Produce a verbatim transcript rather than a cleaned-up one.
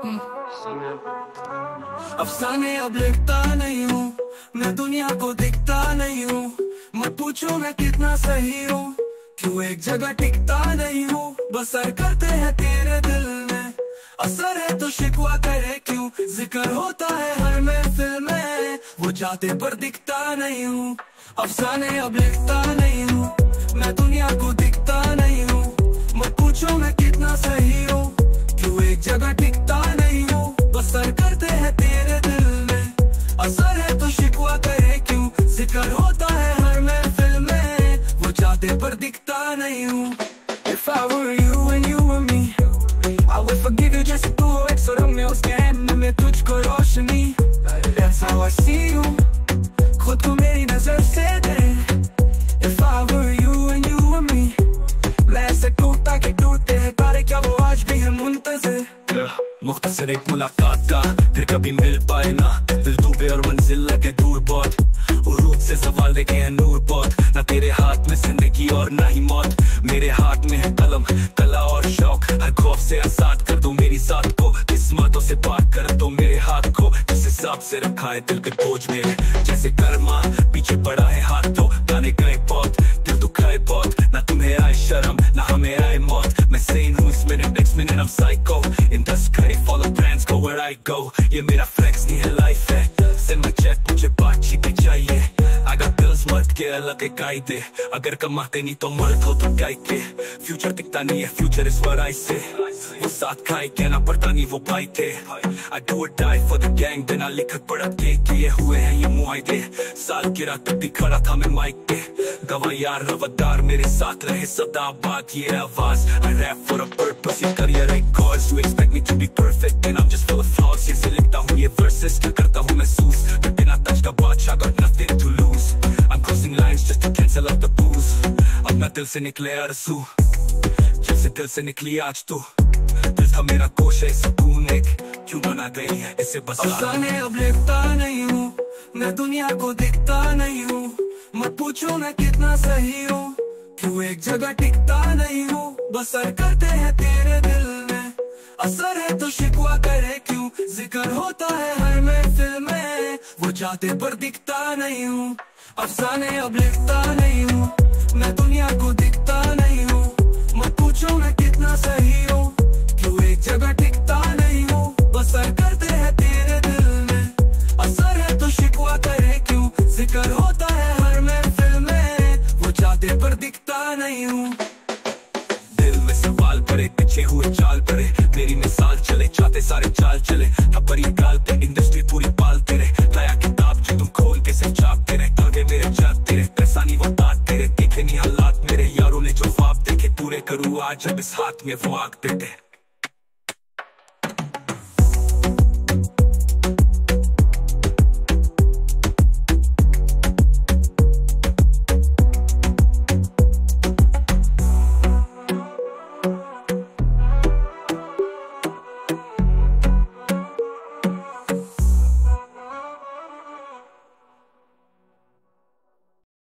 अफसाने अब लिखता नहीं हूँ, मैं दुनिया को दिखता नहीं हूँ। मत पूछो मैं कितना सही हूँ, क्यों एक जगह टिकता नहीं हूँ। बसर करते हैं तेरे दिल में, असर है तो शिकवा करे क्यों। जिक्र होता है हर महफिल में, वो चाहते पर दिखता नहीं हूँ। अफसाने अब लिखता नहीं हूँ, मैं दुनिया को दिखता नहीं हूँ। मत पूछो मैं कितना सही हूँ, क्यों एक जगह टिकता नहीं हूँ। बसर करते हैं तेरे दिल में, असर है तो शिकवा करे क्यों। जिक्र होता है हर महफिल में, वो चाहते पर दिखता नहीं हूँ। If I were you and you were me, I would forgive you just to एक सुर में उसके हैंड में तुझको रोशनी। That's how I see you, खुद को मेरी नजर से दे। If I were you and you were me, मैं ऐसे टूटता के टूटते हैं तारे, क्या वो आज भी है मुंतज़िर। मुख्तसर एक मुलाकात का, फिर कभी मिल पाए ना। दिल डूबे और मंजिल लगे दूर बहुत, उरूज से सवाल देखे हैं नूर बहुत। ना तेरे हाथ में जिंदगी और ना ही मौत, मेरे हाथ में है कलम, कला और शौक। हर खौफ से आजाद कर दो मेरी जात को, किस्मतों से पार कर दो मेरे हाथ को। जिस हिसाब से रखा है दिल पे बोझ मेरे, जैसे कर्मा पीछे पड़ा है हाथ तो। गाने गए बहुत, दिल दुखाए बहुत, ना तुम्हें आए शर्म ना हमें आए मौत। मैं सेन हूँ इस minute, next minute I'm psycho in the sky, follow brands go where I go। ये मेरा फ्लेक्स नहीं है लाइफ है, send my check मुझे बातचीत चाहिए। I got bills मर्द के अलग एक कायदे, अगर कमाते नहीं तो मर्द हो तो गाय के। फ्यूचर दिखता नहीं है, future is what I say। वो साथ खाए कहना पड़ता नहीं वो भाई थे। I do or die for the gang, बिना लिखत पढ़त के किए हुए हैं ये मुआयदे। साल गिरा तब भी खड़ा था मैं माइक पे, गवाह यार रवदार मेरे साथ रहे सदा बात ये आवाज। I rap for a purpose, ये career एक cause। You expect me to be perfect and I'm just full of flaws। ये से लिखता हूँ ये verses, करता हूँ महसूस, बिना touch का बादशाह, got nothing to lose। I'm crossing lines just to cancel out the booze। अब ना दिल से निकले आरज़ू, जैसे दिल से निकली आज तू। दिल था मेरा कोश है सुकून एक, क्यों बना गई है इसे बस। अफसाने अब लिखता नहीं हूँ, मैं दुनिया को दिखता नहीं हूँ। मत पूछो मैं कितना सही हूँ, क्यों एक जगह टिकता नहीं हूँ। बसर करते हैं तेरे दिल में, असर है तो शिकवा करे क्यों। जिक्र होता है हर महफिल में, वो चाहते पर दिखता नहीं हूँ। अफसाने अब लिखता नहीं हूँ, मैं दुनिया को दिखता नहीं हूँ। मत पूछो मैं कितना सही हूँ, क्यों एक जगह टिकता नहीं हूँ। बसर करते हैं तेरे दिल में, असर है तो शिकवा करे क्यों। जिक्र होता है हर महफिल में, वो चाहते पर दिखता नहीं हूँ। दिल में सवाल पड़े, पीछे हुए चाल पड़े, मेरी मिसाल चले, चाहते सारे चाल चले। अपनी गाल पे इंडस्ट्री पूरी पालते रहे, लाया किताब जो तुम खोल के सिर्फ छापते रहे। तागे मेरे जाते रहे, पैसा नहीं वो दांत तेरे, देखे नहीं हालात मेरे यारों ने जो ख्वाब देखे पूरे करूँ आज जब इस हाथ में वो आग देते।